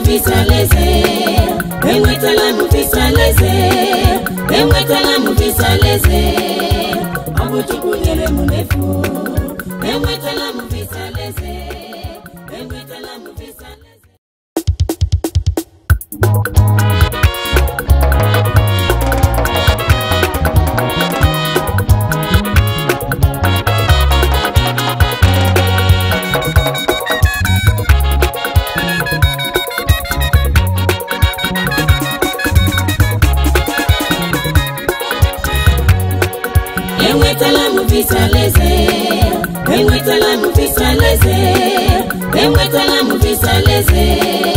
visa leze, enwetala mu visa leze, enwetala mu visa leze. Abu Chukwu nyere mu nefu, enwetala mu visa leze, enwetala mu visa leze. Enwetala mu visa leze, enwetala mu visa leze, enwetala mu visa leze.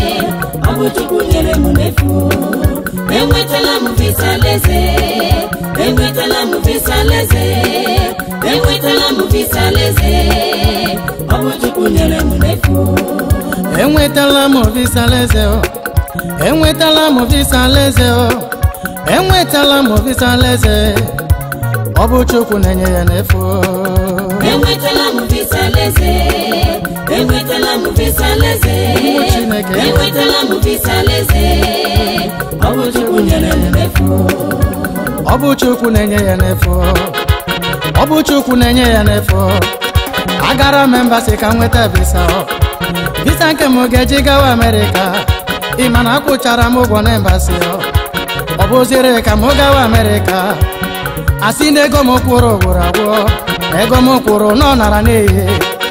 Abu Chukwu nyere mu nefu, enwetala mu visa leze, enwetala mu visa leze, enwetala mu visa leze. Abu Chukwu nyere mu nefu, enwetala mu visa leze, enwetala mu visa leze, enwetala mu visa leze. Abu Chukwu nenye ya nefu, enwetala mu visa leze, enwetala mu visa leze, enwetala mu visa leze. Abu Chukwu nyere mu nefu, Abu Chukwu nenye ya nefu, Abu Chukwu nenye ya nefu. Agara membasi ka nweta visa, visa nke m ga-eji gawa America. Imana akwụchara m ụgwọ na embasi, ọ bụzire ka m gawa America. Asi nego m kwụrụ gwụrụ agwọ, ego m kwụrụ nọ nara n'ihe.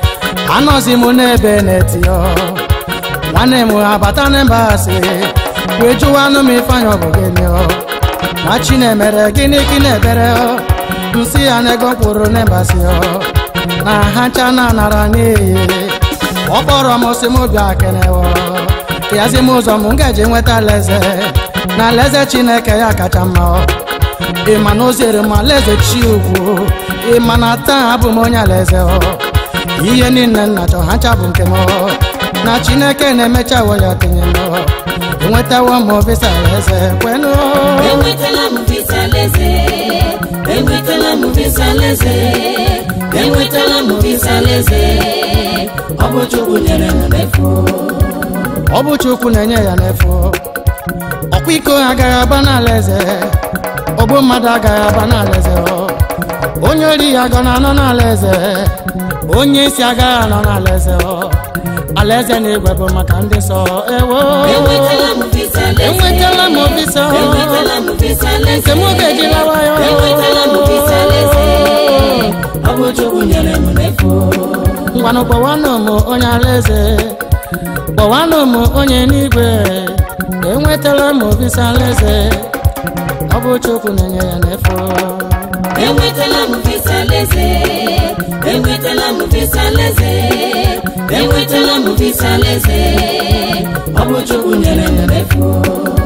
Anọzi m n'ebe n'etio, nwanne m abata n'embasi, wee jụwa anụ m ifeanyị ọ bụ gịnị o. Na Chinemere gịnị ka ị na-ebere o. Nsị ya na ego m kwụrụ n'embasi o, na ha ncha na nara n'ihe. Ọ kpọrọ m sị m bịa kenewo, yazi m ụzọ m ga-eji nweta alaeze, na alaeze Chineke ya kacha mma o. Ịma na o zere m alaeze chi ugwu, ịma na taa abụ m onye alaeze o. Ihe niile nna chọ ha ncha bụ nke m o, na Chineke na-emecha wo ya tinye m o. Enwetawo m visa alaeze kwenu, enwetala mu visa leze, enwetala mu visa leze, enwetala mu visa leze. Abu Chukwu nyere mu nefu, Abu Chukwu nenye ya nefu. Ọkwa iko agaghị aba n'alaeze, ogbu mmadụ agaghị aba n'alaeze o. Onye ori ya ga na-anọ n'alaeze, onye isi agaghị anọ n'alaeze o. Alaeze n'igwe bụ maka ndị nsọ ewo. enwetala mu visa leze, Enwetala m visa, enwetala mu visa leze, nke m ga-eji lawa ya, enwetala mu visa leze. Abu Chukwu nyere mu nefu, ngwanụ kpọwanụ m onye alaeze, kpọwanụ m onye n'igwe. Enwetala m visa alaeze, Abu Chukwu nenye ya nefu, enwetala mu visa leze, enwetala mu visa leze, enwetala mu visa leze. Abu Chukwu nyere mu nefu.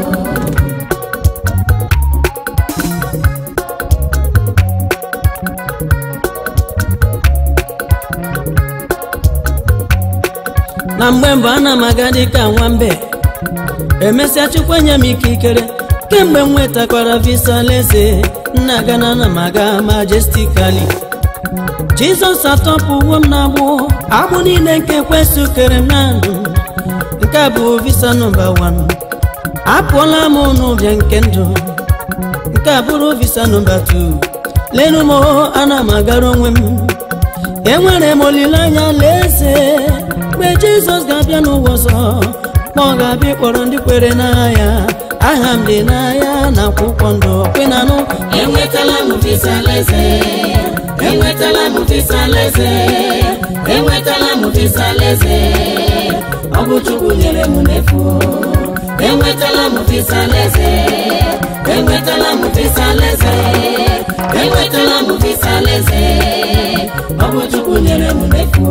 Na mgbe mbụ ana m aga dịka nwambe, emesịa Chukwu nye m ikikere. Kemgbe m nwetakwara visa alaeze, nna aga na ana m aga majestically. Jizọs atọpụwo m n'agbụ, agbụ niile nke Ekwensu kere m na ndụ. Nke a bụ visa nọmba 1. Apụọla m n'ụbịa nke ndụ. Nke a bụrụ visa nọmba 2. Lenu m ana m agara onwe m, enwere m olileanya alaeze. Mgbe Jizọs ga-abịa n'ụwa ọzọ, ma ọ ga-abịa ịkpọrọ ndị kwere n'anya. Aha m dị n'anya na akwụkwọ ndụ kwenanụ. Enwetala mu visa alaeze, enwetala mu visa alaeze, enwetala mu visa alaeze. Abu Chukwu nyere mu nefu, enwetala mu visa alaeze, enwetala mu visa alaeze, enwetala mu visa alaeze. Abu Chukwu nyere mu nefu.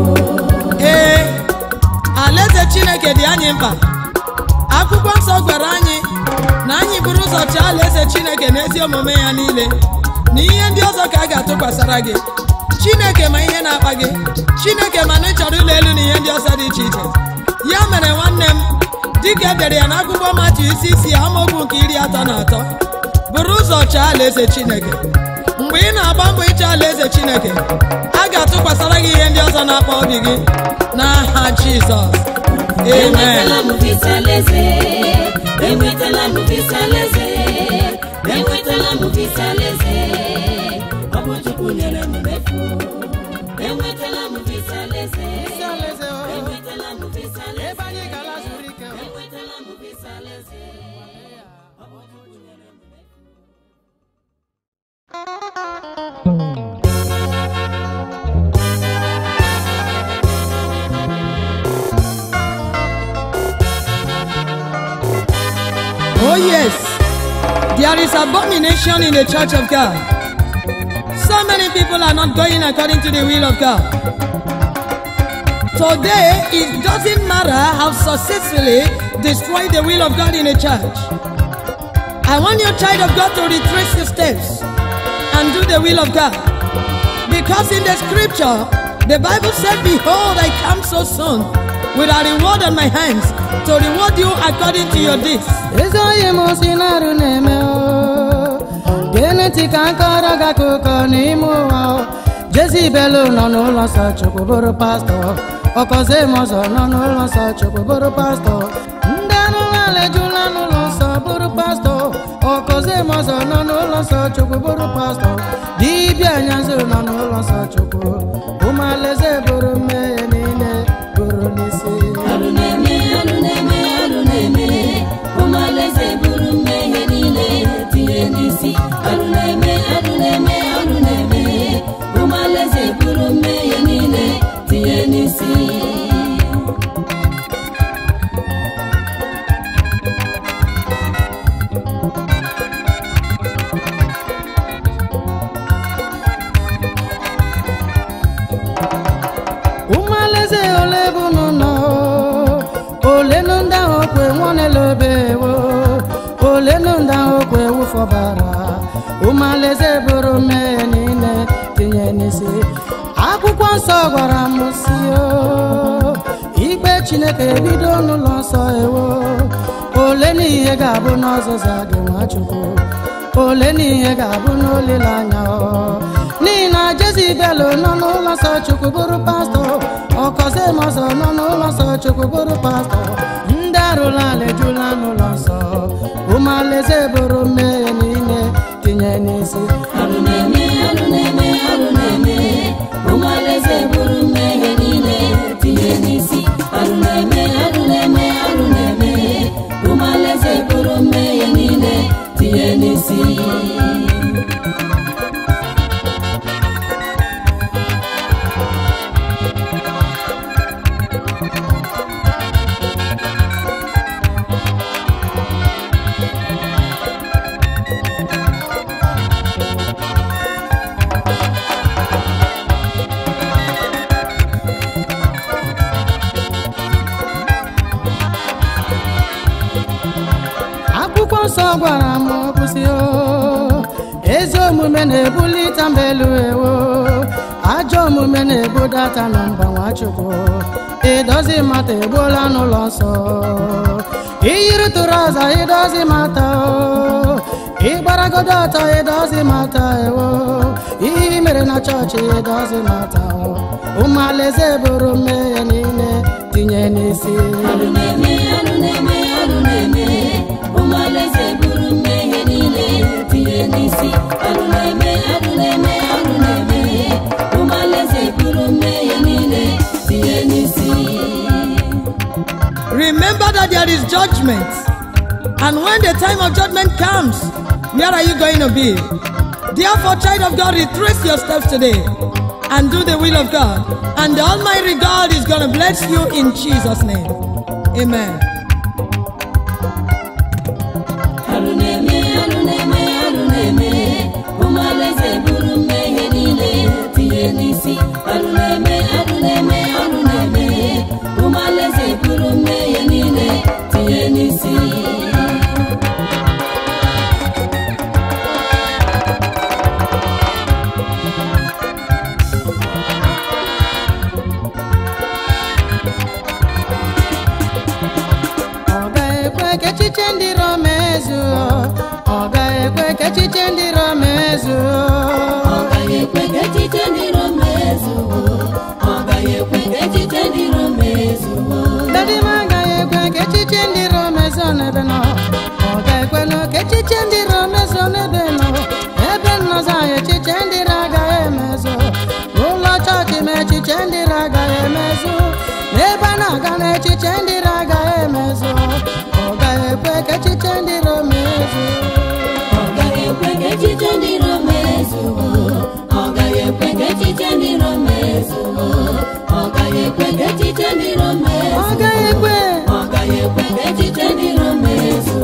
Alaeze Chineke dị anyị mkpa. Akwụkwọ nsọ gwara anyị na anyị buru ụzọ chọọ alaeze Chineke n'ezi omume ya niile, na ihe ndị ọzọ ka a ga-atụkwasara gị. Chineke ma ihe na-akpa gị, Chineke ma na ị chọrọ ụlọ elu na ihe ndị ọzọ dị iche iche. Ya mere nwanne m, dịka edere ya n'akwụkwọ Matiu isi 6 amaokwu nke 33, buru ụzọ chọọ alaeze Chineke. Mgbe ị na-agba mbọ ịchọ alaeze Chineke, a ga-atụkwasara gị ihe ndị ọzọ na-akpa obi gị n'aha Jizọs. enwetala m visa alaeze, enwetala m visa alaeze, enwetala m visa alaeze, ọ bụ Chukwu nyere m n'efu. Enwetala m visa alaeze, enwetala m visa alaeze, enwetala m visa alaeze, ọ bụ Chukwu nyere m n'efu. Oh yes, there is abomination in the church of God. So many people are not going according to the will of God. Today, it doesn't matter how successfully destroy the will of God in a church. I want your child of God to retrace your steps and do the will of God. Because in the scripture, the Bible said, behold, I come so soon with a reward on my hands to reward you according to your deeds. Jezebel no no Chukwu bụrụ pastor, Okozemos no no Chukwu bụrụ pastor, Ndanu alejula no nsọ bụrụ pastor, Okozemos no no Chukwu bụrụ pastor, Dibia nyanzu no no Chukwu, Umaleze bụrụ mmehie niile bụrụ n'isi. Aruneme, umaleze bụrụ mmehie niile tinye n'isi. Aruneme, umaleze bụrụ mmehie niile tinye n'isi. Umaleze ole bunu no, ole nunda okwe mwane lobewo, ole nunda okwe ufobara. Umaleze bụrụ mmehie niile tinye n'isi. Akwụkwọ nsọ gwara m sị ikpe Chineke ebido n'ụlọ nsọ ewo. Ole n'ihe ga-abụ n'ọzụza gị Nwachukwu, ole n'ihe ga-abụ n'olileanya n'ihi na Jezebel nọ n'ụlọ nsọ Chukwu bụrụ pastọ, Okozemos nọ n'ụlọ nsọ Chukwu bụrụ pastọ, ndị arụla ala ejula n'ụlọ nsọ. Umaleze bụrụ mmehie niile tinye n'isi. Aruneme, umaleze bụrụ mmehie niile tinye n'isi. Aruneme, umaleze bụrụ mmehie niile tinye n'isi. Akwụkwọ nsọ gwara m kwụsị ezi omume na-ebulite mba elu ewo, ajọ omume na-ebudata na mba Nwachukwu. Ịdozi mata egbuola n'ụlọ nsọ, iyiri tụrọza ịdozi mata, ịgbaragodo ọtọ ịdozi mata ewo, ihe mere na chọọchị ịdozi mata. Umaleze bụrụ mmehie niile tinye n'isi. Aruneme, umaleze bụrụ mmehie niile tinye n'isi. Aruneme, umaleze bụrụ mmehie niile tinye n'isi. Remember that there is judgment. And when the time of judgment comes, where are you going to be? Therefore, child of God, retrace your steps today and do the will of God. And the Almighty God is going to bless you in Jesus' name. Amen. Aruneme, umaleze bụrụ mmehie niile tinye n'isi. Aruneme, umaleze bụrụ mmehie niile tinye n'isi. Echiche ndị Roma ezu, ọ ga-ekwe ka echiche ndị Roma ezu, ọ gaghị ekwe ka echiche ndị Roma ezu, ọ gaghị ekwe ka echiche ndị Roma ezu. mezuo n'ebe nọ ọ ga-ekwenụ ka echiche ndị iro mezuo n'ebe nọ ebe nnọzọ echiche ndị iro agaghị emezu n'ụlọ chọọchị ma echiche ndị iro agaghị emezu n'ebe a na-aga na echiche ndị iro agaghị emezu ọ gaghị ekwe ka echiche ndị iro mezu ọ gaghị ekwe ka echiche ndị iro mezu ọ gaghị ekwe ka echiche ndị iro mezu ọ gaghị ekwe ka echiche ndị iro mezu ọ gaghị ekwe ọ gaghị ekwe ka echiche ndị iro mezu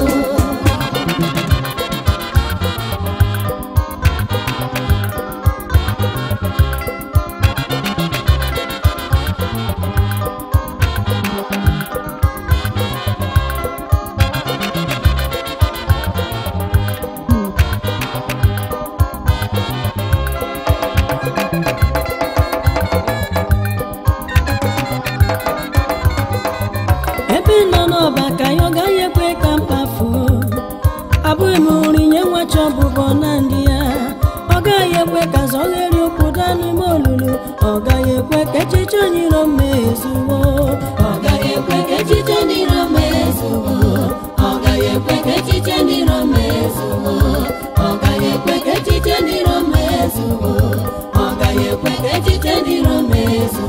ebe nọ n'ọba ka ya ọ gaghị ekwe ka mkpafuo abụghị m nri nye nwachi ọbụbọ na ndị ya ọ gaghị ekwe ka zọgheri ụkwụ daa n'ime olulu ọ gaghị ekwe ka echiche onye iro mezuo ọ gaghị ekwe ka echiche ndị iro mezu ọ gaghị ekwe ka echiche ndị iro mezu ọ gaghị ekwe ka echiche ndị iro mezu ọ gaghị ekwe ka echiche ndị iro mezu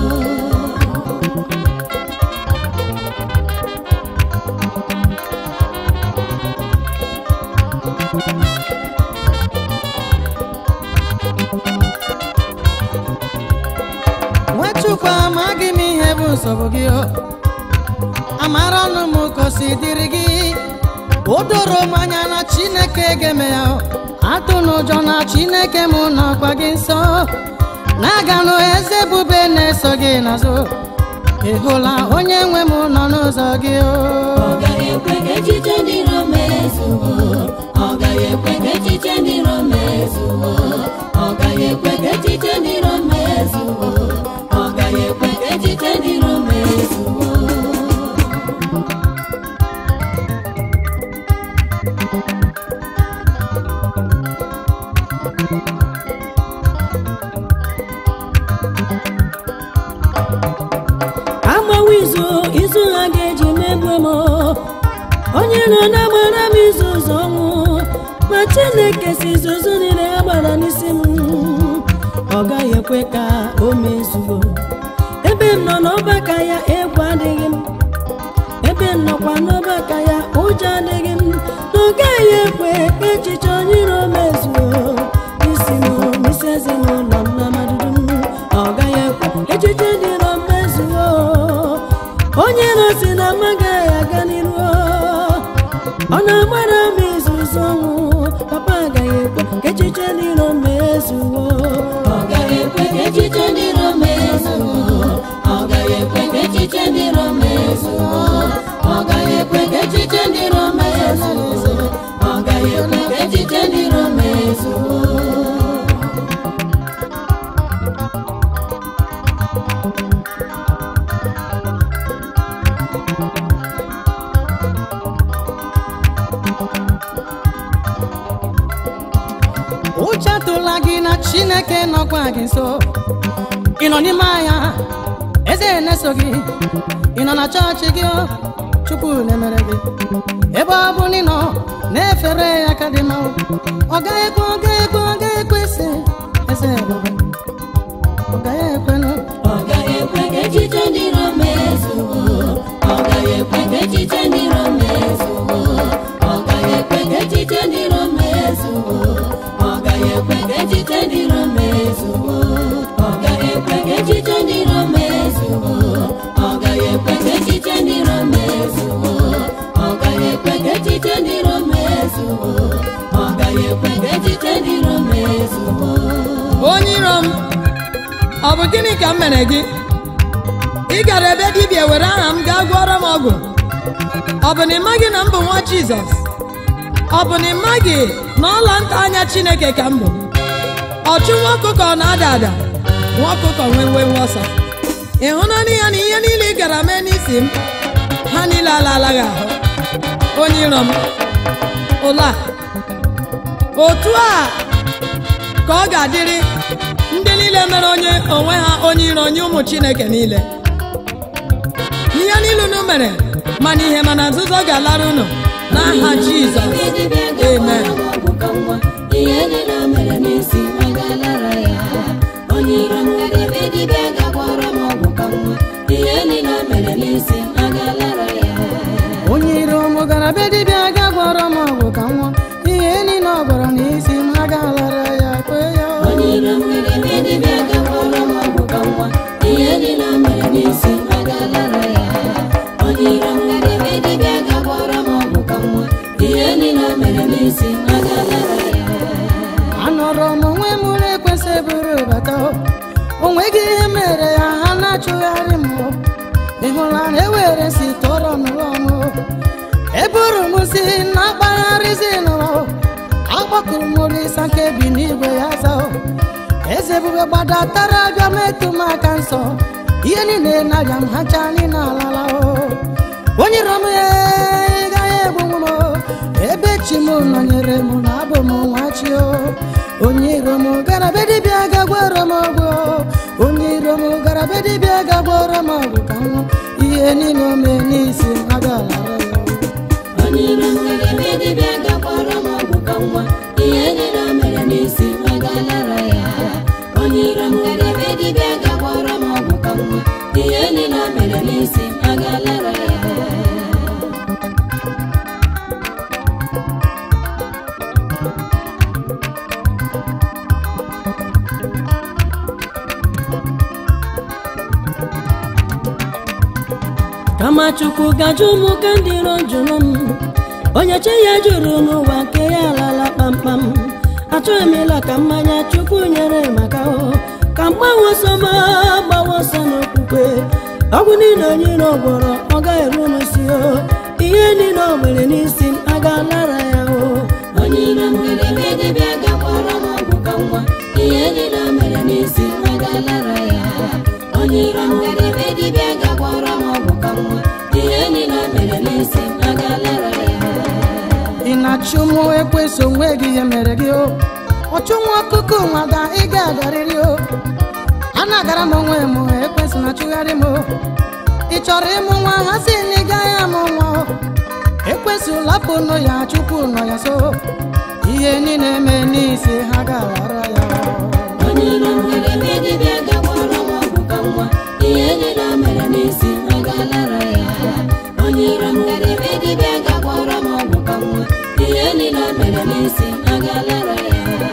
Nwachukwu amaghị m ihe bụ nsogbu gị amara ọnụ m ka o si dịrị gị o doro m anya na Chineke ga-eme ya atụ n'ụjọ na Chineke m nọkwa gị nso na-aganụ eze ebube na-eso gị n'azụ ị hụla onye nwe m nọ n'ụzọ gị ọ gaghị ekwe ka echiche ndị iro mezu ọ gaghị ekwe ka echiche ndị iro mezu ọ gaghị ekwe ka echiche ndị iro mezu ọ gaghị ekwe ka echiche ndị iro mezu agbawa izu ha ga-eji megbu m onye nọ na-agbara m izu ụzọ ọnwụ ma Chineke si izuzu niile ha gbara n'isi m ọ gaghị ekwe ka o mezuo ebe m nọ n'ọgbakọ ya egwu adịghị m ebe m nọkwa n'ọgbakọ ya ụjọ adịghị m na ọ gaghị ekwe ka echiche onye iro mezuo isi m n'isi ezinụlọ m na mmadụ m ọ gaghị ekwe echiche ndị iro mezuo onye iro si na amaghị aga n'iru ọ na-agbara m izuzu ọnwụ papa agaghị ekwe ka echiche ndị iro mezuo ọ gaghị ekwe ka echiche ndị iro mezu ọ gaghị ekwe ka echiche ndị iro mezu ọ gaghị ekwe ka echiche ndị iro mezu ọ gaghị ekwe ka echiche ndị iro mezu ụjọ atụla gị na Chineke nọkwa gị nso ị nọ n'ime anya eze na-eso gị ị nọ na chọọchị gị Chukwu na-emere gị ebe ọ bụ na ị nọ na-efere ya ka dị mma ọ gaghị ekwe ọ gaghị ekwe ọ gaghị ekwe eze ebube ọ gaghị ekwenụ ọ gaghị ekwe ka echiche ndị iro mezu ọ gaghị ekwe ka echiche ndị iro mezu ọ gaghị ekwe ka echiche ndị iro mezu ọ gaghị ekwe ka echiche ndị iro mezu ọ gaghị ekwe ka echiche ndị iro mezu ọ gaghị ekwe ka echiche ndị iro mezu ọ gaghị ekwe ka echiche ndị iro mezu ọ gaghị ekwe ka echiche ndị iro mezu onye iro m ọ bụ gịnị ka m mere gị ị gara ebe dibịa were aha m gaa gwọrọ m ọgwụ ọ bụ na ị maghị na m bụ nwa Jizọs ọ bụ na ị maghị na ọla nta anya Chineke ka m bụ ọchụ nwa ọkụkọ na-ada ada nwa ọkụkọ nwe ọsọ ị hụnanị ya na ihe niile ị gara mee n'isi m ha niile alalaghị ahụ onye iro m ụla otu a ka ọ ga-adịrị ndị niile mere onye onwe ha onye iro nye ụmụ Chineke niile ihe niile unu mere mana ihe mana nzuzo ga-alara unu n'aha Jizọs. Amen. ihe niile o mere n'isi agalara ya. Onye iro m ebe dibịa ga-agwọrọ m ọgwụ ka nwa. Ihe niile o mere n'isi agalara ya. onye iro m gara be dibịa ga-agwọrọ m ọgwụ ka nwa. ihe niile ọ gwọrọ n'isi m agalara ya. kwe ya onye iro m ebe dibịa ga-agwọrọ m ọgwụ ka nwa. ihe niile o mere n'isi agalara ya. onye iro m ebe dibịa ga-agwọrọ m ọgwụ ka nwa. ihe niile o mere n'isi agalara ya. anọrọ m onwe m na-ekwesị bụrụ bata o nweghị ihe mere ya ha na-achụgharị m ị hụla na ewere si tọrọ n'ụlọ m eburu m si na-akpagharịzi n'ụlọ akpọkụrụ m Olisa nke bi n'igwe ya za eze ebube gbadatara abịa metụ m aka nsọ ihe niile na-abịa m ha chani n'alala onye iro m ị gaghị egbu m ebe chi m nọnyere m na abụ m nwa chi onye iro m gara be dibịa ga-agwọrọ m ọgwụ. onye iro m gara be dibịa ga-agwọrọ m ọgwụ ka nwa. ihe niile o mee n'isi agalara ya. onye iro m ebe dibịa ga-agwọrọ m ọgwụ ka nwa. ihe niile o mere n'isi agalara ya. onye iro m ebe dibịa ga-agwọrọ m ọgwụ ka nwa. ihe niile o mere n'isi agalara ya. kama Chukwu gajụ m ka ndị iro jụrụ m onye chi ya jụrụ n'ụwa nke ya alala kpamkpam. achọghị m ịla ka mmanya Chukwu nyere maka ka mgbawa ọsọ ma gbawa ọsọ n'okwukwe. ọgwụ niile onye iro gwọrọ ọ gaghị eru n'isi ihe niile o nwere n'isi agalara ya. onye iro m ebe dibịa ga-agwọrọ m ọgwụ ka nwa. ihe niile o mere n'isi agalara ya. onye iro m ebe dibịa ga-agwọrọ m ọgwụ ka nwa. ihe niile o mere n'isi agalara ya. ị na-achụ mụ ekwesị onwe gị ihe mere gị ọchụ nwa ọkụkọ nwada ị ga-agarịrị a na-agara m onwe m ekwesị na-achụgharị m ị chọrọ ịmụ nwa ha si na ị gaghị amụ nwa ekwesị lapụ nọ ya Chukwu nọ ya so ihe niile mee n'isi ha ga-aghara ya. onye iro m ebe dibịa ga-agwọrọ m ọgwụ ka nwa. ihe niile o mere n'isi agalara ya. onye iro m ebe dibịa ga-agwọrọ m ọgwụ ka nwa. ihe niile o mere n'isi agalara ya.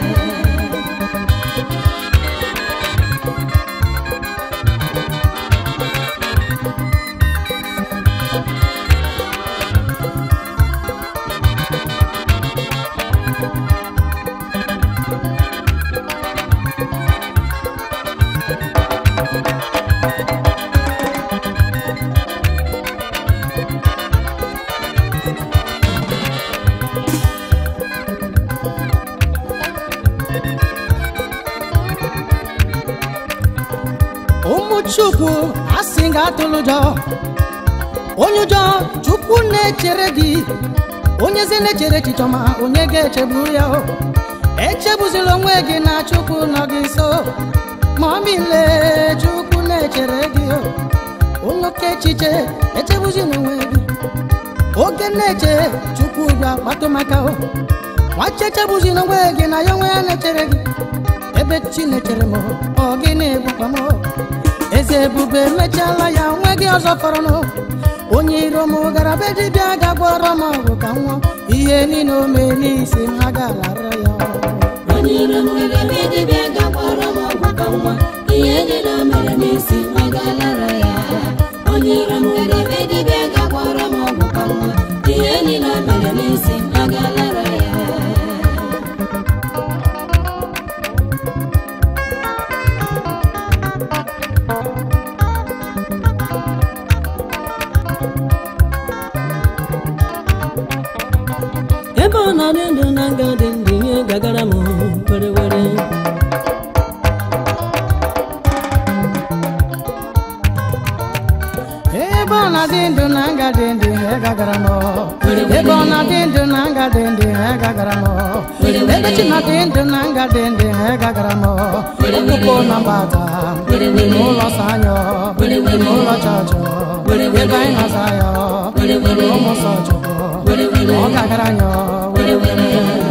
ụmụ Chukwu asị ga-atụlụ ụjọ onye ụjọ Chukwu na-echere gị onye ezi na-echere echiche ọma onye ga-echegbu ya echegbuzila onwe gị na Chukwu nọ gị nso ma ọ mile Chukwu na-echere gị onye oke echiche echegbuzila onwe gị oge na-eche Chukwu bịa kpatụ maka nwachi echegbuzila onwe gị na ya onwe ya na-echere gị ebe chi na-echere m ọ gị na-egbukwa m eze ebube emechiala ya nwe gị ọzọ fọrọnụ onye iro m gara be dibịa ga-agwọrọ m ọgwụ ka nwa. ihe niile o mee n'isi m ha ga-alara ya. onye iro m ebe dibịa ga-agwọrọ m ọgwụ ka nwa. ihe niile o mere n'isi agalara ya. onye iro m ebe dibịa ga-agwọrọ m ọgwụ ka nwa. ihe niile o mere n'isi agalara ya. ebe ọ nọ dị ndụ na nga dị ndụ ihe gagara m were were. ebe ọ na-adị ndụ na nga dị ndụ ihe gagara m ebe ọ na-adị ndụ na nga dị ndụ ihe gagara m ebe chi na-adị ndụ na nga dị ndụ ihe gagara m ọkpụkpụ na mgbada n'ụlọ nsọ anya n'ụlọ chọọchị ebe anyị nọza ya ụmụ nsọ Chukwu ọ ga-agara anyị were were.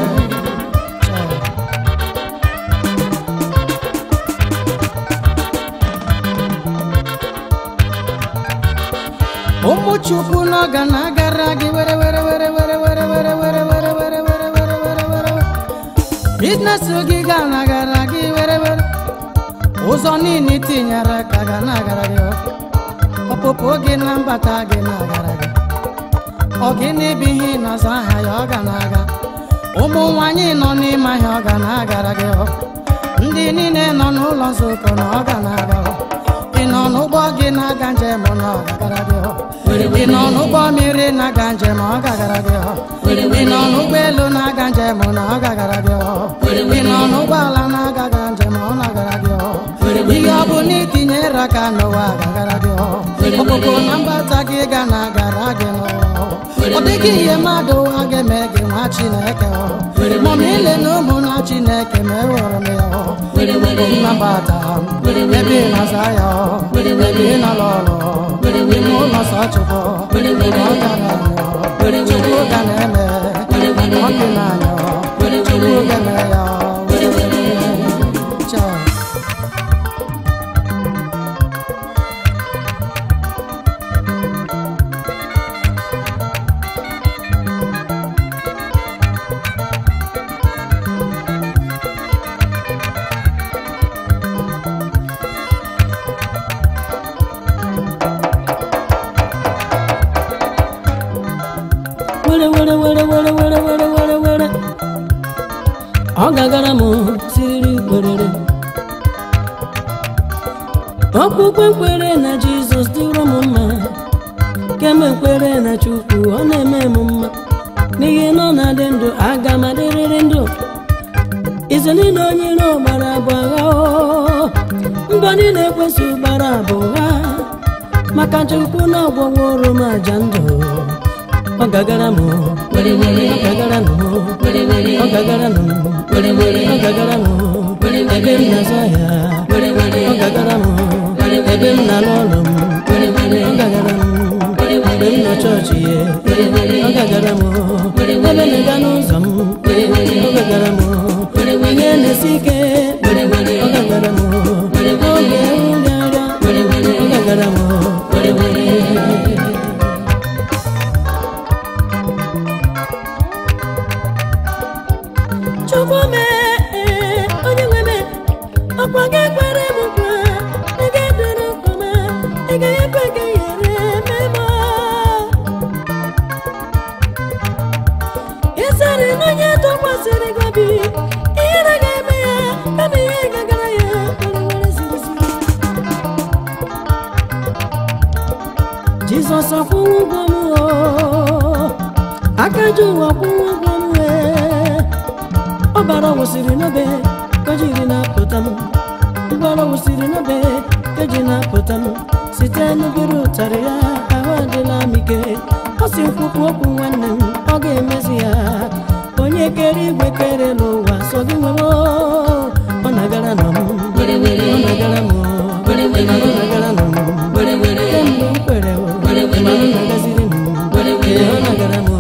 ụmụ Chukwu n'ọga na-agara gị were were were were were were were were were were were were were. Biznes gị ga na-agara gị were were. ụzọ niile tinyere ka ga na-agara gị. ọpụpụ gị na mbata gị na-agara gị. ọ gịnị bụ ihe ịnọzọ aha ya ọ ga na-aga. ụmụ nwanyị nọ n'ime ahịa ọ ga na-agara gị. ndị niile nọ n'ụlọ nzukọ na ọ ga na-aga. ị nọ n'ụgbọ gị na-aga njem na ọ ga-agara gị. ị nọ n'ụgbọ mmiri na-aga njem ọ ga-agara gị. ị nọ n'ụgbọelu na-aga njem na ọ ga-agara gị. ị nọ n'ụgbọala na-aga njem ọ na-agara gị. ihe ọ bụ na itinyere aka n'ụwa ga-agara gị. ọpụpụ na mbata gị ga na-agara gị n'ụwa. ọ dịghị ihe mmadụ ụwa ga-eme gị nwa Chineke. ma ọ ile na ụmụ na Chineke ma ewere m ya. ọpụpụ na mbata ebe ị na-aza ya ebe ị na-alụ ọrụ ime ụlọ nsọ Chukwu ọ gara Chukwu ga na-eme ọ dị n'anya Chukwu ga-eme ya. ọ gagara m siri kwerere okpukpe kwere na Jizọs dịrị m mma kemgbe kwere na Chukwu ọ na-eme m mma n'ihi na ọ na-adị ndụ aga m adịrịrị ndụ izu niile onye iro gbara bụ agha mbọ niile ekwesị gbara bụ ụgha maka Chukwu na ọgwọworo m aja ndụ ọ gagara m ọ gagara m ọ gagara m ọ gagara m ebe m na-azụ ahịa ọ gagara m ebe m na-alụ ọrụ m ọ gagara m mgbe m nọ chọọchị ọ gagara m ebe na-aga n'ụzọ m ọ gagara m ihe na-esi ike ọ gagara m oge nrịarịa ọ gagara m. Chukwu mee onye nwe me ọkwa gị kwere m nkwa ị ga-edere nkọma ị ga-ekwe ka ihere memo ịsarị na onye tụkwasịrị gị obi ihere ga-eme ya kama ihe gagara ya were ziri ziri. Jizọs akwụwo ụgwọ m aka ji ụwa kwụwo ụgwọ m ọbara wụsịrị n'obe ka jiri na-apụta m ọbara wụsịrị n'obe ka ji na-apụta m site n'ubiri ụtarị ya ahụ adịla m ike ọ si nkwukwu okwu nwanne m ọ ga-emezi ya onye kere igwe kere n'ụwa sọ gị nwewo ọ na-agara nọ m ọ na-agara m ọ na-agara nọ m kemgbe m kwere ma ọ na-agaziri m ọ na-agara m.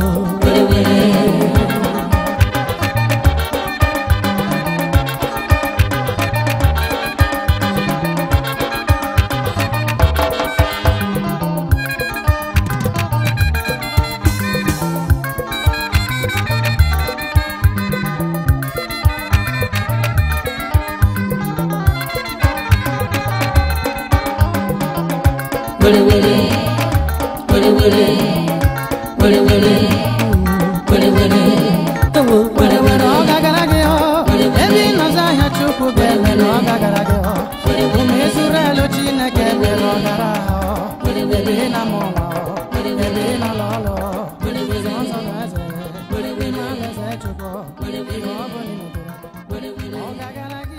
ọ gagara gị ebe ị nọzi ahịa Chukwu ga-eme na ọ gagara gị ụmụ Izrel Chineke mere ọ gara ahụ ebe ị na-amụ nwa ebe ị nọlọ ọlụ ọzọ na eze eze Chukwu ihe ọ bụla ọ gagara gị.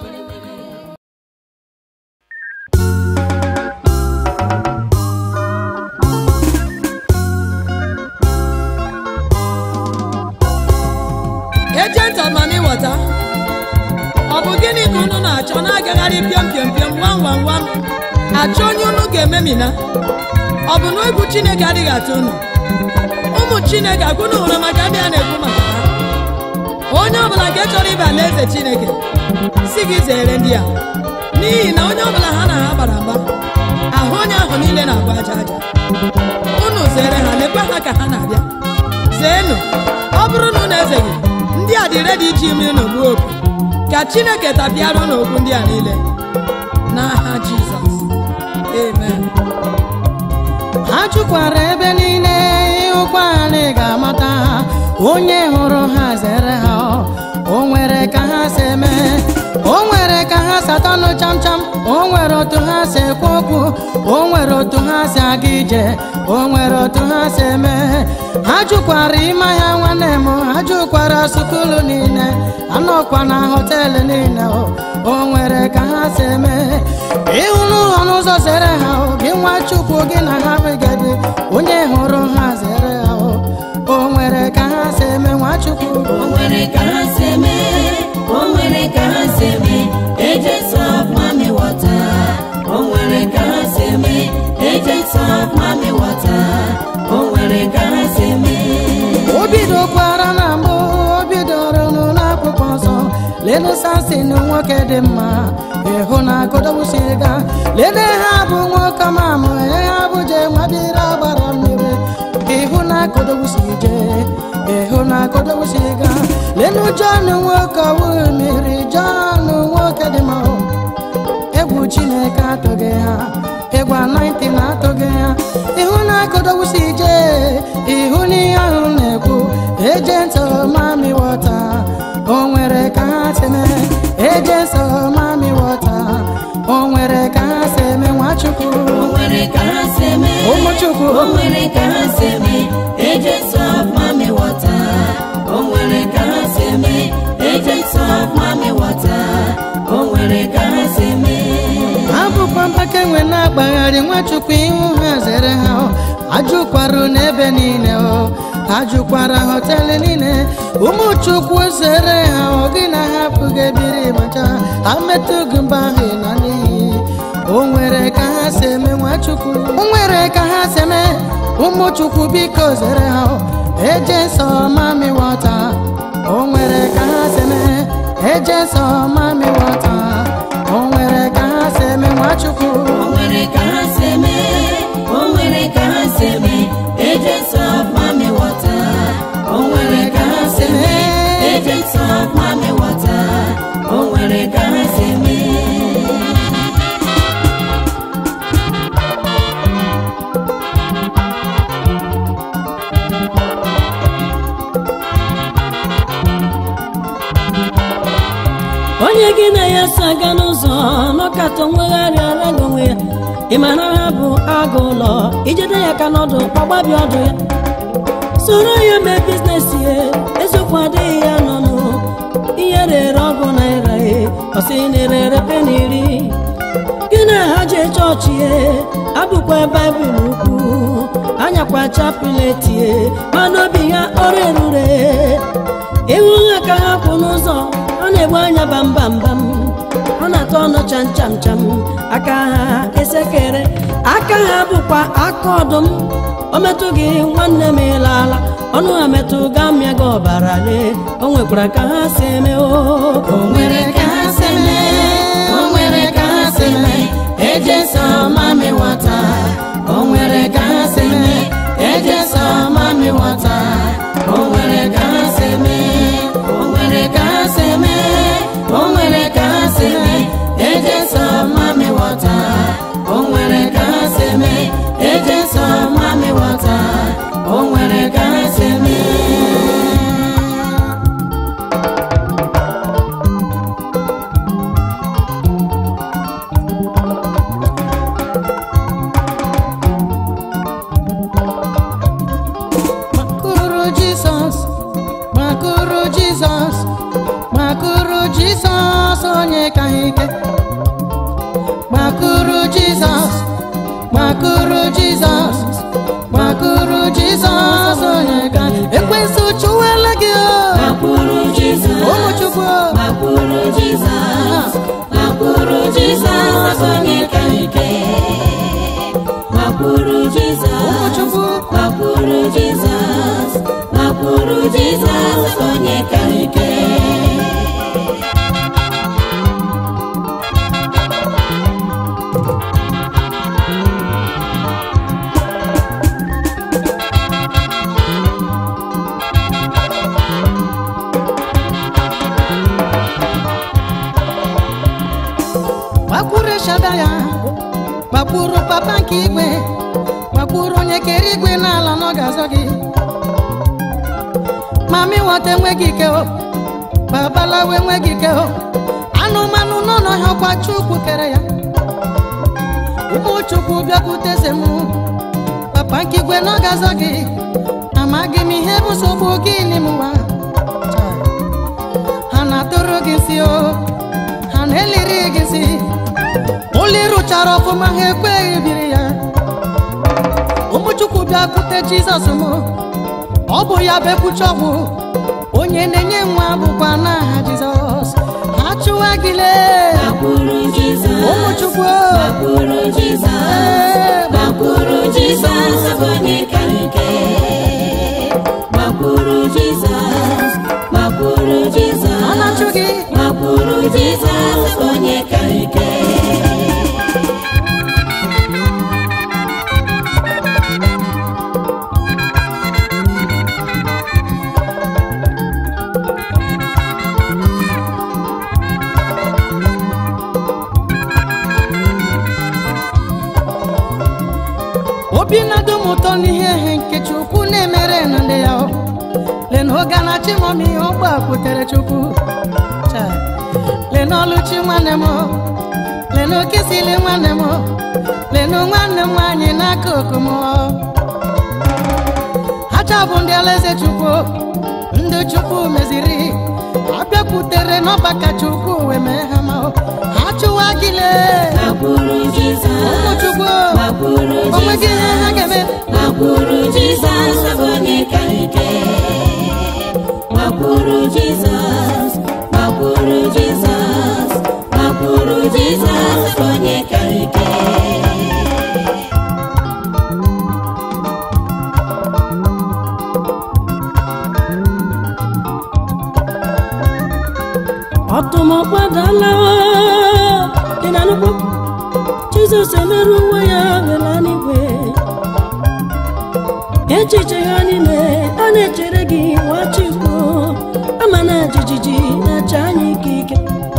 Agent of money water ọ bụ gịnị ka unu na-achọ na-agagharị pịọm pịọm pịọm wam wam wam achọ onye unu ga-ememina ọ bụ na egwu Chineke adịghị atụ unu? Ụmụ Chineke akwụna hụrụ maka ndị a na-ekwu maka ha. Onye ọbụla nke chọrọ ịba alaeze Chineke si gị zere ndị a, n'ihi na onye ọbụla ha na ha gbara mgba, ahụ onye ahụ niile na-abụ aja aja. Unu zere ha, lekwa ha ka ha na-abịa. Zeenụ, ọ bụrụ na unu ezeghị, ndị a dị redi iji mmiri n'ogbu opi, ka Chineke tapịara unu okwu ndị a niile n'aha Jizọs. Amen. Ha jụkwara ebe niile, ịhụkwa ha na ị ga-amata ha. Onye hụrụ ha zere ha. O nwere ka ha si eme, o nwere ka ha si atanụ cham cham, o nwere otu ha si ekwu okwu, o nwere otu ha si aga ije, o nwere otu ha si eme. Ha jụkwara ịma ya nwanne m, ha jụkwara sukulu niile, anọkwa na họteelụ niile. O nwere ka ha si eme. Ịhụrụ ha n'ụzọ zere ha. Gị nwa Chukwu, gị na ha begede, onye hụrụ ha zere ha. O nwere ka ha si eme Nwachukwu. O nwere ka ha si eme, o nwere ka ha si eme, agents of mommy water. O nwere ka ha si eme, agents of mommy water. O nwere ka ha si eme. O bidokwara na mbụ, o bidoro n'akwụkwọ nsọ. Lenu Samson nwoke dị mma, ịhụ na agodowusiga. Lene ha bụ nwoke mamụ, ha bụ je nwabiri agbara mmiri. Ịhụ na agodowusije, ịhụ na agodowusiga. Lenu John nwoke ọwụ mmiri, John nwoke dị mma. Egwu Chineke atụghị ha, egwu 19 atụghị ha. Ịhụ na agodowusije, ịhụ n'ihe ahụ na-ekwu, agent of mommy water. O nwere ka ha si eme, agents of mommy water. O nwere ka ha si eme Nwachukwu. O nwere ka ha si eme, Ụmụchukwu. o nwere ka ha si eme, agents of mommy water. O nwere ka ha si eme, agents of mommy water. O nwere ka ha si eme. Abụkwa mpaka enwe na-agbagharị Nwachukwu, ihu ha zere ha. Ajụkwara n'ebe niile, ajụkwara họteelụ niile. Ụmụchukwu zere ha. Gị na ha pụghị ebiri macha, ha metụ gị mba ahụ na n'iyi. O nwere ka ha si eme Nwachukwu. O nwere ka ha si eme. Ụmụchukwu biko zere ha. Agents of mommy water. O nwere ka ha si eme, agents of mommy water. O nwere ka ha si eme Nwachukwu. O nwere ka ha si eme, o nwere ka ha si eme, agents of mommy water. O nwere ka ha si eme, agents of mommy water. O nwere ka ha si eme. onye gị na ya so aga n'ụzọ nọkatọ nwegharịara gị onwe ya, ị mara ha bụ agụ ụlọ, ijide ya ka n'ọdụ ọgbabi ọdụ ya, soro ya mee biznes ya. Eziokwu adịghị ya nọnụ, ihe rere ọgụ naira ya, ọsị na-erere peniri. Gị na ha jee chọọchị ya, abụkwa baịbụl ukwu, anyakwa chapụleti ya, mana obi ha ọrụ erure. Ihu ha ka ha kwụ n'ụzọ, ọ na-egbu anya bambambam, ọ na-atọ ọnụ cham cham cham. Aka ha esekere, aka ha bụkwa aka ọdụm. O metụ gị nwanne m ịlala, ọnụ ha metụ ga mịa gị ọbara lee. O nwekwara ka ha si eme. O nwere ka ha si eme, o nwere ka ha si eme, agents of mommy water. O nwere ka ha si eme, agents of mommy water. O nwere ka ha si eme, o nwere ka ha si eme, o nwere ka ha si eme, agents of mommy water. O nwere ka ha si eme, agents of mommy water. O nwere ka ha si eme. onye ka ike gbakụrụ Jizọs gbakụrụ Jizọs gbakụrụ Jizọs onye ka ekwensu chụwela gị gbakụrụ Jizọs ụmụ Chukwu gbakụrụ Jizọs gbakụrụ Jizọs onye ka ike gbakụrụ Jizọs Jizọs onye kara ike. Gbakpuru Shadaya, gbakpuru papa nke igwe, gbakpuru onye kere igwe n'ala n'ọgazọ gị. Mami nwata enweghị ike o, babalawo enweghị ike o, anụmanụ nọ n'ọhịa ọkwa Chukwu kere ya. Ụmụ Chukwu bịakwuteze m, papa nke igwe n'ọgazọ gị, amaghị m ihe bụ nsogbu gị n'ime ụwa. Ha na-atụrụ gị nsị o, ha na-eliri gị nsị. Ụlọ ịrụchara ọfụma ha ekweghị biri ya. Ụmụ Chukwu bịakwute Jizọs m, ọ bụ ya bụ ekwucha ọgwụ, onye na-enye nwa bụkwa n'aha Jizọs. Ha chụwa gị lee, Gbakpuru Jizọs, ụmụ Chukwu, gbakpuru Jizọs, gbakpuru Jizọs onye kara ike. Gbakpuru Jizọs, gbakpuru Jizọs, ọ na-achụ gị. gbakpuru Jizọs onye kara ike. Obi na-adụ m ụtọ n'ihe nke Chukwu na-emere na ndị ya. Lee n'oge na Chimomi ọ gbakwutere Chukwu. Lee n'Ọlụchi nwanne m, lee n'Okesili nwanne m, lee nụ nwanne m nwanyị n'akụkụ m. Ha chabụ ndị alaeze Chukwu, ndị Chukwu meziri, abịakwutere n'ọgbakọ Chukwu wee mee ha ma ha chụwa gị lee. Gbakpuru Jizọs, Ụmụ Chukwu, gbakpuru o nweghị ihe ha ga-eme. Gbakpuru Jizọs onye kara ike. Gbakpuru Jizọs, gbakpuru Jizọs, gbakpuru Jizọs onye kara ike. Ọtụmọkpadala dị na nnukwu Jizọs emerụ nwa ya wela n'igwe. Echiche ha niile a na-echere gị Nwachukwu, ama na jijiji na-acha anyị ike.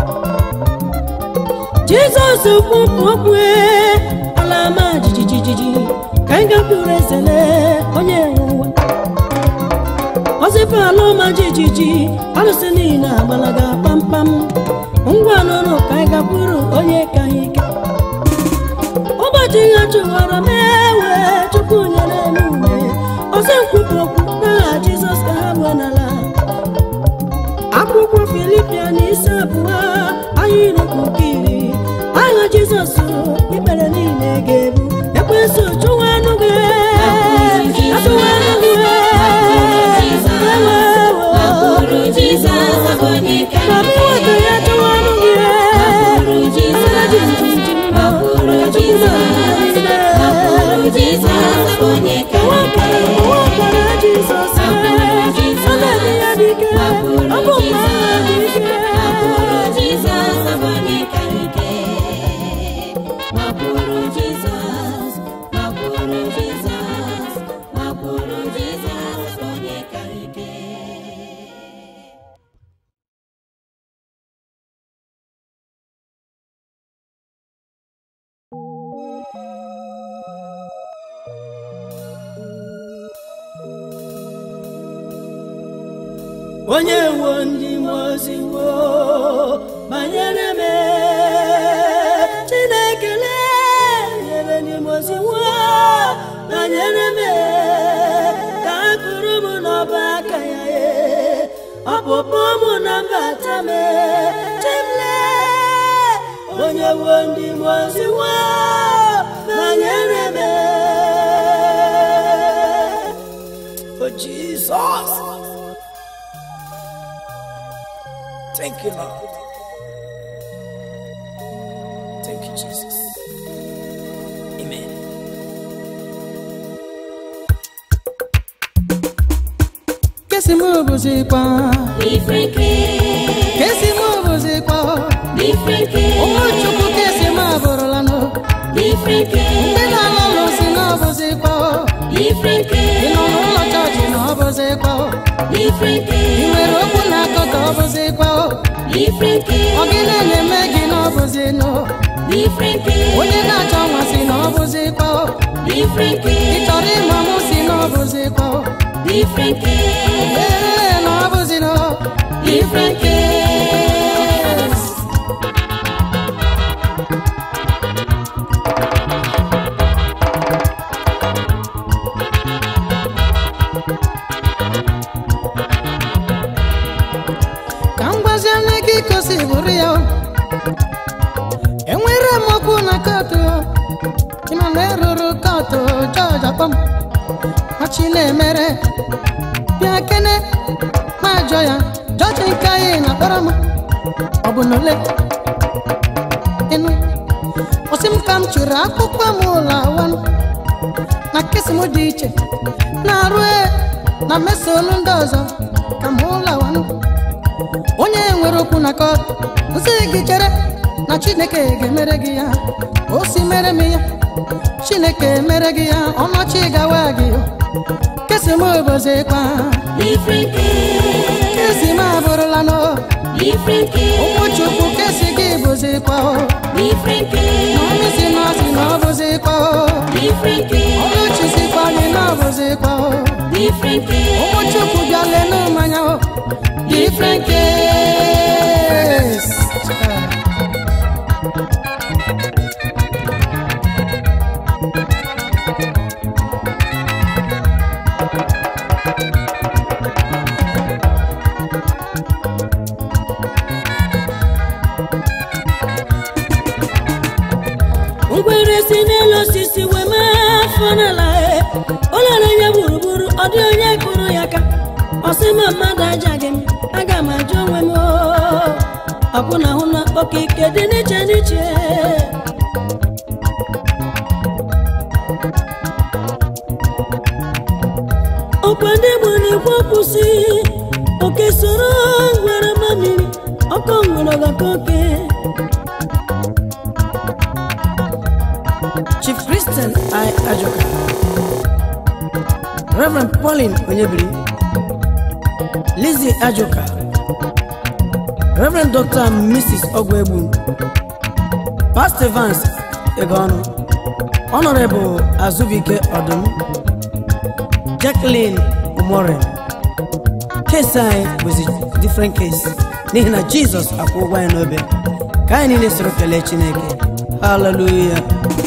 Jizọs kwupụ okwu ala ama jijiji ka anyị gakwuru ezele onye nwe ụwa. Ozife ala ọma jijiji alụsị niile agbalaga kpamkpam. Ngwa nụrụ ka anyị gakwuru onye ka anyị ike. Ụbọchị ha chụwara m ewe Chukwu nyere m ume. Ọzọ nkwupụ okwu n'aha Jizọs ka ha gbuo n'ala. Akwụkwọ Filipian isi abụọ anyị rụkwu nke iri. Aha Jizọs ikpere niile ga-ebu. Ekwensu chụwa anụ gị, achụwa anụ gị. Gbakpuru Jizọs onye kara ike. Gbakpuru Jizọs, gbakpuru Jizọs, gbakpuru Jizọs onye kara ike. Gbakpuru Jizọs, gbakpuru Jizọs, gbakpuru Jizọs onye kara ike. Gbakpuru Jizọs, gbakpuru Jizọs, gbakpuru Jizọs onye kara ike. Onye wo ndị mozi wo banyere m Chineke nyere ndị mozi wo banyere m ka akụrụ m n'ọba aka ya ọpụpụ m na mbata m Chimle. Onye wo ndị mozi wo banyere m. Oh Jesus. Thank you, Lord. Thank you, Jesus. Amen. kesi mo buzikwa Ifrenke kesi mo buzikwa Ifrenke Umuchukwu kesi ma borolano Ifrenke Ndina lolo si no buzikwa Ifrenke Inono church no buzikwa Ifrenke Iwere okwu na akụkọ buzikwa Ifrenke Ogine na-eme gị n'ọbụzino Ifrenke onye na-achọ nwa si n'ọbụzikwa Ifrenke ị chọrọ ịma mụ si n'ọbụzikwa Ifrenke ee n'ọbụzino Ifrenke ka m gwazie nne gị kosi bụrụ ya enwere m okwu na kọtụ ịma na eruru kọtụ jọji akpọm machi na-emere bịa kene ma jọ ya jọji nke anyị na-akpọrọ m ọ bụ na ole ịnụ ọsị m ka m chụrụ akwụkwọ m ụlọ awanụ na kesi m dị iche na-arụ na mesolu ndị ọzọ ka m ụlọ awanụ onye nwere okwu na kọtụ kwụsị gị chere na Chineke ga-emere gị ya o si mere m ya Chineke mere gị ya ọnọchi gawa gị kesi m obozikwa Ifrenke kesi m abụrụla no Ifrenke Ụmụchukwu kesi gị bụzikwa Ifrenke n'ọmịsi n'ọsị na ọ bụzikwa Ifrenke ọlụchisikwa gị na ọ bụzikwa Ifrenke Ụmụchukwu bịa lenu mmanya Ifrenke ngwere si n'elu osisi wee mee afọ n'ala ụlọ na-enye gburugburu ọ dị onye kụrụ ya aka ọsị ma mmadụ ajaghị m aga m ajụ onwe m ọkwụ na ahụ na okike dị n'iche n'iche okwe ndị Igbo na-ekwu okwu si oke soro ngwere mamiri ọkọ ngwere ọgakọ oke Chief Christian I. Ajoka, Reverend Pauline Onyebiri, Lizzie Ajoka, Reverend Dr. and Mrs. Ogwebu, Pastor Vance Egono, Honorable Azubike Odum, Jacqueline Umore. Case I was a different case. Nihina Jesus akwụgwa ya n'obe. Ka anyị niile soro kelee Chineke. Hallelujah.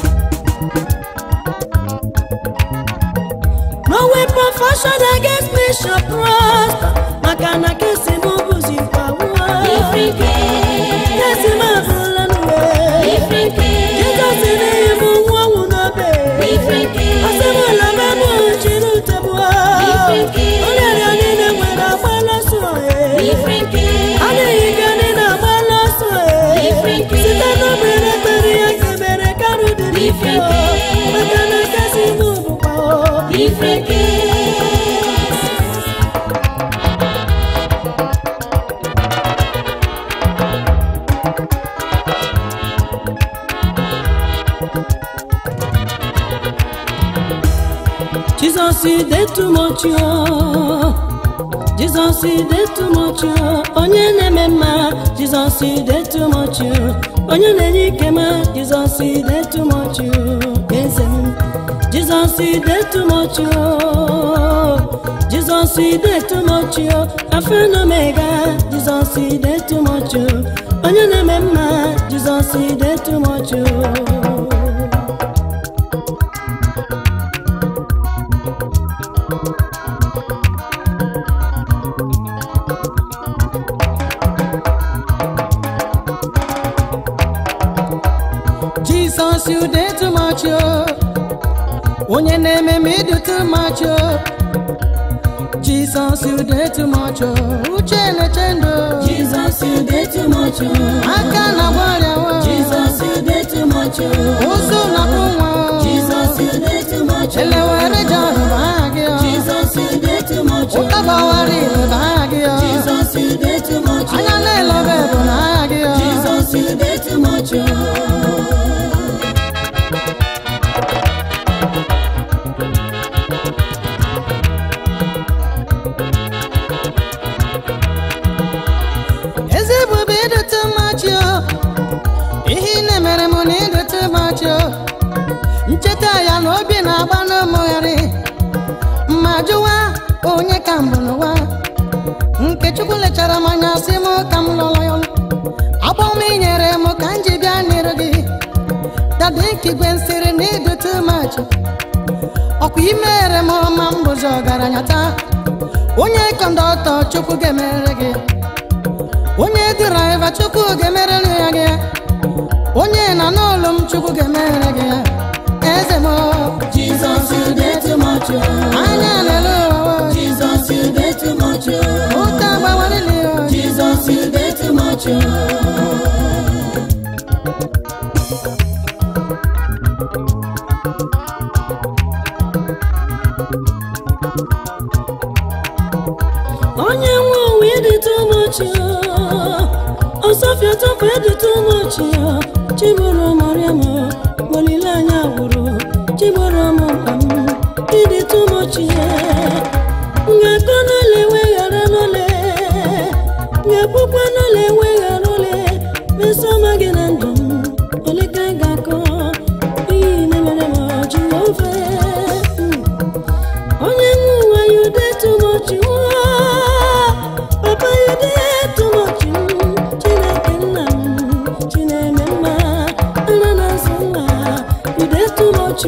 No weapon fashioned against me shall prosper. Makana kesi mubuzi pawa. Ifrenke Kesi mabulanwe. Ifrenke Jesus ine imu wawu nobe. Ifrenke Asemo la memu chiru tabwa. Ifrenke Onere anine mwera bala soe. Ifrenke Ane igane na bala soe. Ifrenke Sita no bere bere ya kebere karu de Ifrenke Makana kesi mubu pawa. Ifrenke Jesus, he did too much. Jesus, he did too much. Onye nemema, Jesus, he did too much. Onye nenikema, Jesus, he did too much. Jesus, he did too much. Jesus, he did too much. Alpha and Omega, Jesus, he did too much. Onye nemema, Jesus, he did too much. Jesus, you did too much, onye na-eme me do too much, Jesus, you did too much, uche na-echendo, Jesus, you did too much. aka na gwarịawa, Jesus, you did too much. ụzụ na nwa, Jesus, you did too much. elewere jọrọ ma gị, Jesus, you did too much. ụtaba na-akọwara ile bụ aha gị o. Jesus, you dey too much. Anya na-elobe bụ na aha gị o. Jesus, you dey too much. Ezi ebube ịdị too much o. Ihe ị na-emere m na ịdị too much o. Ncheta ya na obi na-agba n'ụmụgharị mma jụwa onye ka mbụ n'ụwa nke Chukwu lechara m anya sị m ka m lụrụ ya agbọ m inyere m ka m ji bịa n'iru gị dada ikigwe nsịrị na ịdị too much ọkwa imere m ma m bụzi ọgaranya taa onye kọndọktọ Chukwu ga-emere gị onye dịraiva Chukwu ga-emere ya gị onye na n'ụlọ m Chukwu ga-emere gị eze m Jesus, you dey too much. anya lele Jesus, you dey too much. ụta gbawarịlị Jesus, you dey too much. onye nwe onwe dị too much ọsọfịa tọpụ dị too much chibụrụ Mariam olileanya gwụrụ chibụrụ mkpam ịdị too much ngakọ n'ole weghara n'ole ngakpụkwa n'ole weghara ole mesoma gị na ndụ m oleka ga-akọ ihe na-emere m Jehova onye nwe ụwa you dey too much papa you dey too much Chineke nna m Chineme mma ana na azụ nwa you dey too much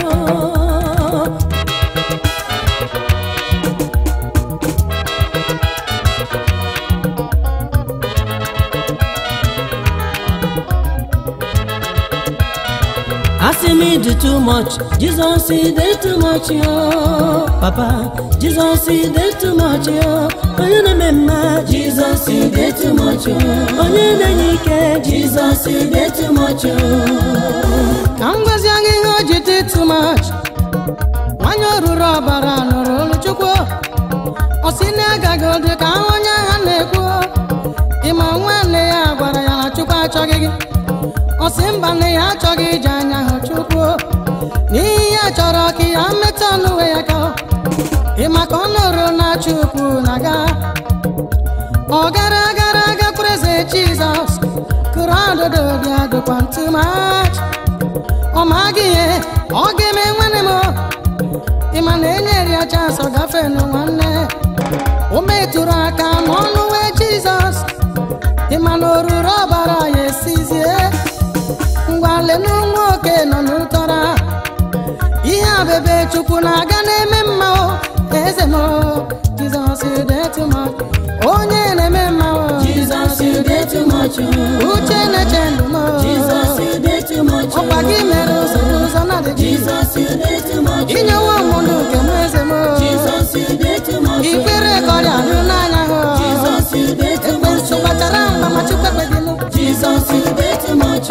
asị m dị too much Jesus dey too much papa Jesus dey too much onye na-eme mma Jesus, you dey too much. onye na-enye ike Jesus, you dey too much. ka m gwazie gị ihe o ji dị too much nwanyị oruru ọbara nụrụ olu Chukwu ọ sị na agaghị ụdị ka onye agha na-ekwu ịma nwanne ya gwara ya na Chukwu achọghị gị ọ sị mba nne ya achọghị iji anya hụ Chukwu n'ihi ya chọrọ ka ya metụ ọnụwe ya ka ịma ka ọ nụrụ na Chukwu na-aga ọ gara gakwuru eze Jizọs kụrụ ọdụdụ dị agụkwa too much ọ maghị ihe ọ ga-eme nwanne m ịma na enyere ya chansị gafee nụ nwanne o metụrụ aka n'ọnụ wee Jizọs ịma na oruru ọbara ya esizie ngwa lenu nwoke nọ n'ụtọra ihe abebe Chukwu na-aga na-eme mma eze m Jizọs dey too much onye na-eme mma Jesus, you dey too much. uche na-eche ndụ m Jesus, you dey too much. ọkwa gị mere ụzọ na-adịghị Jesus, you dey too much. inyewo mmadụ nke m eze m Jesus, you dey too much. ikpere kọrịa nụ n'anya hụ Jesus, you dey too much. ekwensu kpachara mma ma Chukwu ekpeghị nụ Jesus, you dey too much.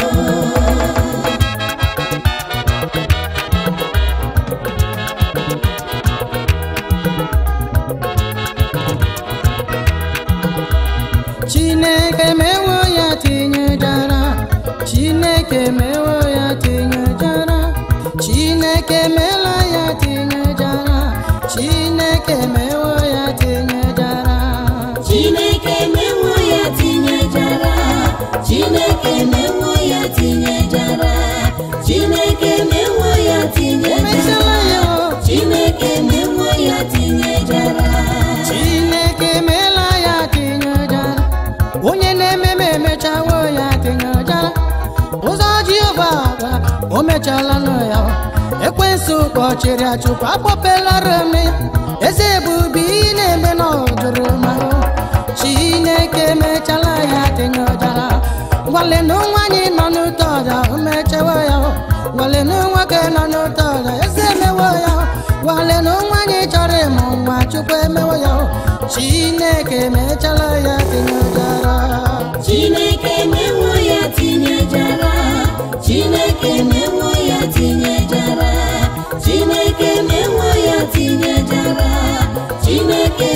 Chineke mewo ya tinyejara Chineke mewo ya tinyejara Chineke mela ya tinyejara Chineke mewo ya tinyejara Chineke mewo ya tinyejara. Chineke mewo ya tinyejara. Chineke mewo ya Emechala tinyejara. ya o Chineke mewo ya tinyejara. Chineke mela ya tinyejara onye na-ememe emechawo ya tinyejara ụzọ Jehova gwara o mechala nụ ya ekwensu kpọchiri Chukwu akpọpelara m eze ebube ị na-eme n'ọjụrụ ma Chineke mechala ya tinyejara gwalenu nwanyị nọ n'ụtọ ọja o mechawo ya gwalenu nwoke nọ n'ụtọ ọja eze emewo ya gwalenu nwanyị chọrọ ịmụ nwa Chukwu emewo ya Chineke mechala ya tinyejara Chineke mewo ya tinyejara. Chineke mewo ya tinyejara. Chineke mewo ya tinyejara. Chineke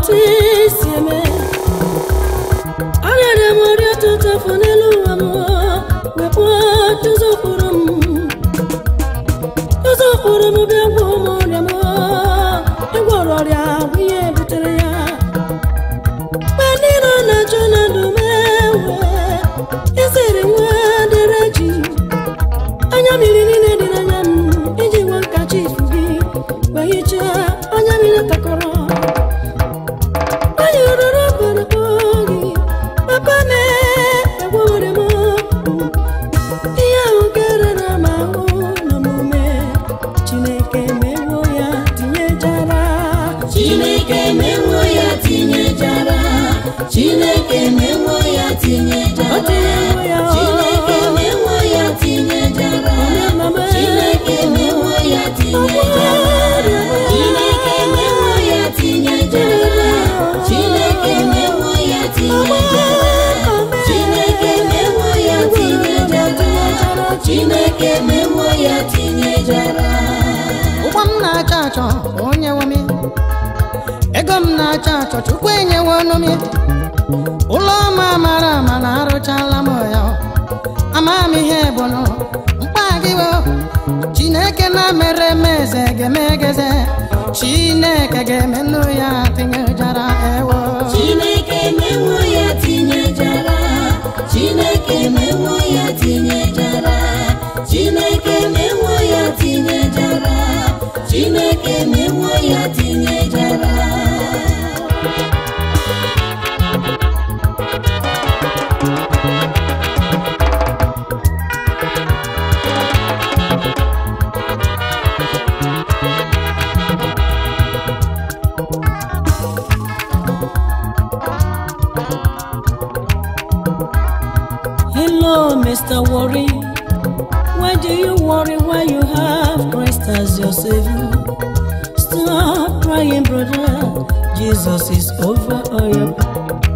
otu isi eme arịrịa m ọrịa tụtafụ n'elu ụwa m wepụ ụzọ ụkpụrụ m bịa gwọ m ọrịa m ịgwọrọ ọrịa bụ ihe butere ya mgbe niile ọ na-achọ na ndụ m ewe isiri nwa dịrị ji anya mmiri niile dị n'anya m iji nwa nkacha ifu gị wee hichaa anya mmiri takọrọ onye rụrụ okporoko gị papa m egwore m ihe ahụ kere na m ahụ na omume Chineke mewo ya tinyejara Chineke mewo ya tinyejara Chineke mewo ya tinyejara Chineke mewo ya tinyejara Chineke mewo ya tinyejara Chineke mewo ya tinyejara Chineke mewo ya tinyejara Chineke mewo ya tinyejara Chineke mewo ya tinyejara ụgbọ m na-achọ achọ onye nwe m ego m na-achọ achọ Chukwu enyewo ọnụ m ụlọ ọma mara ama na arụchala m ya ama m ihe bụ nụ mkpa gị wo Chineke na-mere m eze ga-emegeze Chineke ga-eme nnu ya tinyejara ewo Chineke mewo ya tinyejara Chineke mewo ya tinyejara Chineke mewo ya tinyejara Chineke mewo ya tinyejara Hello, Mr. Worry. Why do you worry when you have Christ as your Savior? Stop crying, brother. Jesus is over all your